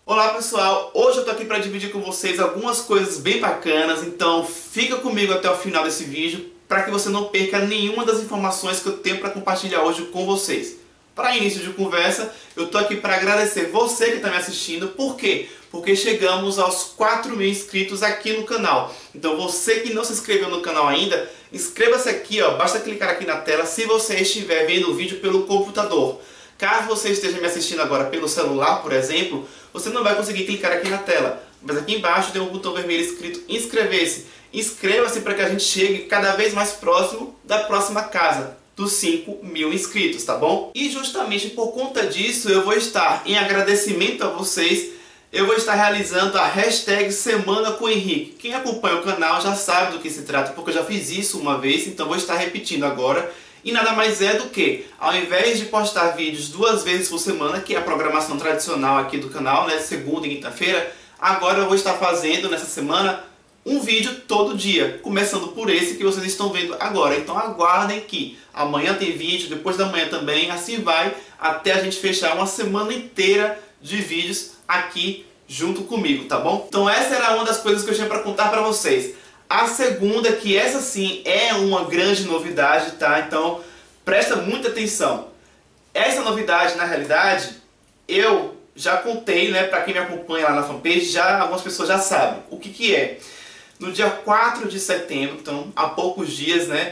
Olá pessoal, hoje eu tô aqui para dividir com vocês algumas coisas bem bacanas, então fica comigo até o final desse vídeo para que você não perca nenhuma das informações que eu tenho para compartilhar hoje com vocês. Para início de conversa, eu tô aqui para agradecer você que está me assistindo. Por quê? Porque chegamos aos 4.000 inscritos aqui no canal. Então você que não se inscreveu no canal ainda, inscreva-se aqui, ó, basta clicar aqui na tela se você estiver vendo o vídeo pelo computador. Caso você esteja me assistindo agora pelo celular, por exemplo, você não vai conseguir clicar aqui na tela. Mas aqui embaixo tem um botão vermelho escrito inscrever-se. Inscreva-se para que a gente chegue cada vez mais próximo da próxima casa, dos 5.000 inscritos, tá bom? E justamente por conta disso, eu vou estar, em agradecimento a vocês, eu vou estar realizando a hashtag Semana com Henrique. Quem acompanha o canal já sabe do que se trata, porque eu já fiz isso uma vez, então vou estar repetindo agora. E nada mais é do que, ao invés de postar vídeos 2 vezes por semana, que é a programação tradicional aqui do canal, né, segunda e quinta-feira, agora eu vou estar fazendo nessa semana um vídeo todo dia, começando por esse que vocês estão vendo agora. Então aguardem que amanhã tem vídeo, depois da manhã também, assim vai até a gente fechar uma semana inteira de vídeos aqui junto comigo, tá bom? Então essa era uma das coisas que eu tinha para contar para vocês. A segunda, que essa sim é uma grande novidade, tá? Então presta muita atenção. Essa novidade, na realidade, eu já contei, né? Para quem me acompanha lá na fanpage, já algumas pessoas já sabem. O que que é? No dia 4 de setembro, então há poucos dias, né?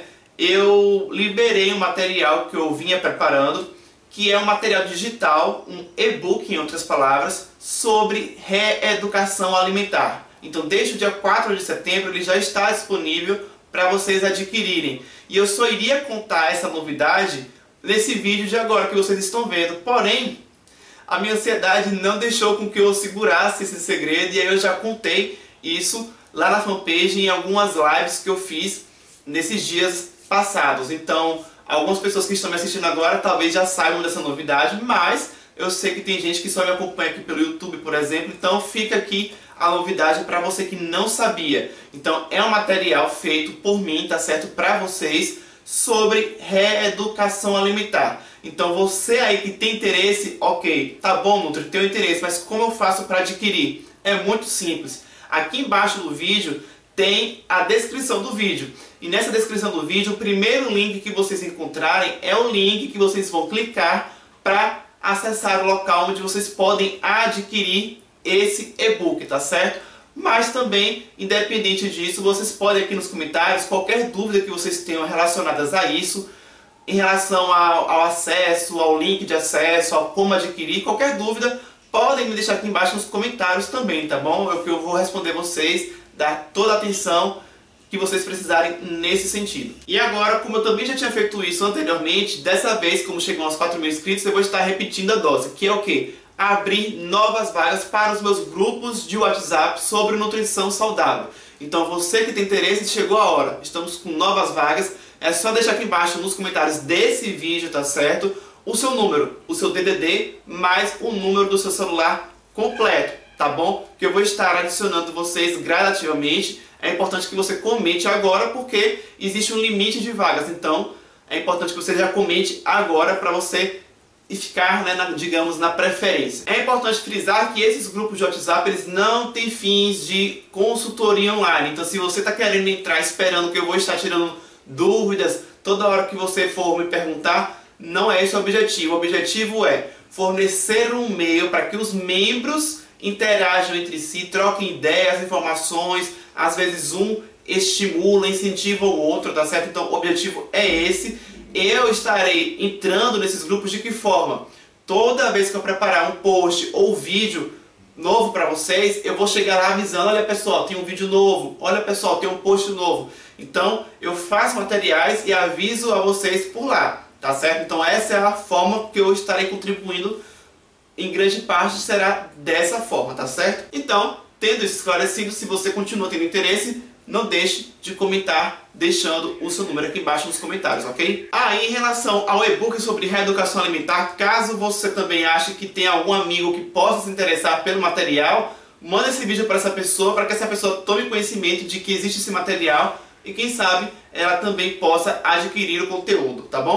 Eu liberei um material que eu vinha preparando, que é um material digital, um e-book, em outras palavras, sobre reeducação alimentar. Então desde o dia 4 de setembro ele já está disponível para vocês adquirirem. E eu só iria contar essa novidade nesse vídeo de agora que vocês estão vendo. Porém, a minha ansiedade não deixou com que eu segurasse esse segredo, e aí eu já contei isso lá na fanpage em algumas lives que eu fiz nesses dias passados. Então algumas pessoas que estão me assistindo agora talvez já saibam dessa novidade, mas eu sei que tem gente que só me acompanha aqui pelo YouTube, por exemplo, então fica aqui a novidade para você que não sabia. Então é um material feito por mim, tá certo? Para vocês, sobre reeducação alimentar. Então você aí que tem interesse, ok, tá bom, Nutri, tenho interesse, mas como eu faço para adquirir? É muito simples. Aqui embaixo do vídeo tem a descrição do vídeo. E nessa descrição do vídeo, o primeiro link que vocês encontrarem é o link que vocês vão clicar para acessar o local onde vocês podem adquirir esse e-book, tá certo? Mas também, independente disso, vocês podem aqui nos comentários, qualquer dúvida que vocês tenham relacionadas a isso, em relação ao acesso, ao link de acesso, a como adquirir, qualquer dúvida, podem me deixar aqui embaixo nos comentários também, tá bom? Eu vou responder vocês, dar toda a atenção que vocês precisarem nesse sentido. E agora, como eu também já tinha feito isso anteriormente, dessa vez, como chegam aos 4.000 inscritos, eu vou estar repetindo a dose, que é o quê? Abrir novas vagas para os meus grupos de WhatsApp sobre nutrição saudável. Então você que tem interesse, chegou a hora. Estamos com novas vagas. É só deixar aqui embaixo nos comentários desse vídeo, tá certo? O seu número, o seu DDD, mais o número do seu celular completo, tá bom? Que eu vou estar adicionando vocês gradativamente. É importante que você comente agora, porque existe um limite de vagas. Então é importante que você já comente agora para você e ficar, né, digamos, na preferência. É importante frisar que esses grupos de WhatsApp, eles não têm fins de consultoria online. Então se você está querendo entrar esperando que eu vou estar tirando dúvidas toda hora que você for me perguntar, não é esse o objetivo. O objetivo é fornecer um meio para que os membros interajam entre si, troquem ideias, informações, às vezes um estimula, incentiva o outro, tá certo? Então o objetivo é esse. Eu estarei entrando nesses grupos de que forma? Toda vez que eu preparar um post ou vídeo novo para vocês, eu vou chegar lá avisando, olha pessoal, tem um vídeo novo, olha pessoal, tem um post novo. Então eu faço materiais e aviso a vocês por lá, tá certo? Então essa é a forma que eu estarei contribuindo, em grande parte será dessa forma, tá certo? Então, tendo isso esclarecido, se você continua tendo interesse, não deixe de comentar, deixando o seu número aqui embaixo nos comentários, ok? Em relação ao e-book sobre reeducação alimentar, caso você também ache que tem algum amigo que possa se interessar pelo material, manda esse vídeo para essa pessoa, para que essa pessoa tome conhecimento de que existe esse material e quem sabe ela também possa adquirir o conteúdo, tá bom?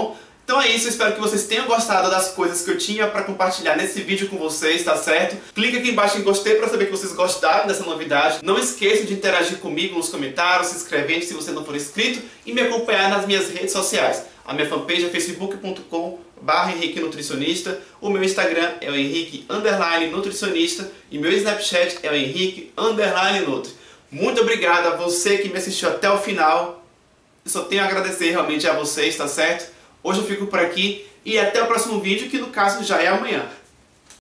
Então é isso, eu espero que vocês tenham gostado das coisas que eu tinha para compartilhar nesse vídeo com vocês, tá certo? Clica aqui embaixo em gostei para saber que vocês gostaram dessa novidade. Não esqueçam de interagir comigo nos comentários, se inscrever se você não for inscrito e me acompanhar nas minhas redes sociais. A minha fanpage é facebook.com/Henrique Nutricionista, o meu Instagram é o Henrique_Nutricionista e meu Snapchat é o Henrique_Nutri. Muito obrigado a você que me assistiu até o final. Eu só tenho a agradecer realmente a vocês, tá certo? Hoje eu fico por aqui e até o próximo vídeo, que no caso já é amanhã.